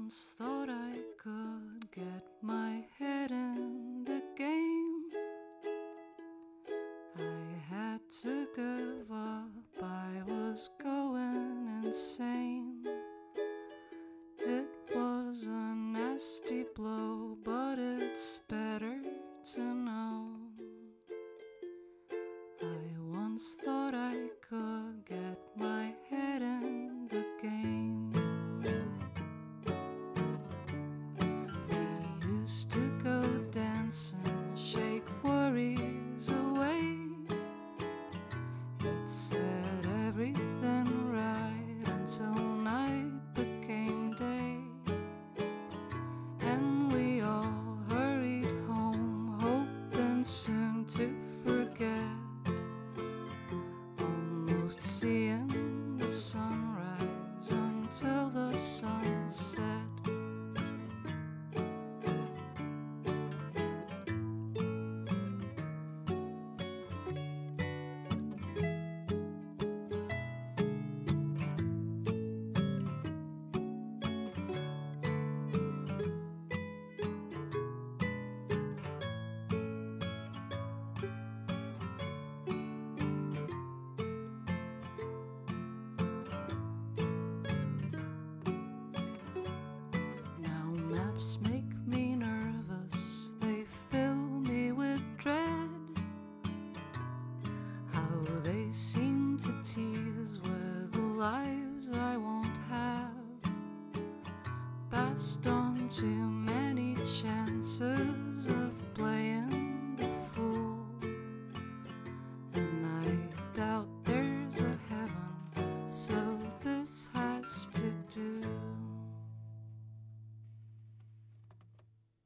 once thought I could get my head in the game. I had to give up, I was going insane. It was a nasty blow, but it's better to know. I once thought I could get my head in the game. We used to go dancing, shake worries away. It set everything right until night became day. And we all hurried home, hoping soon to forget. Almost seeing the sunrise until the sunset. Maps make me nervous, they fill me with dread. How they seem to tease with the lives I won't have. Passed on too many chances of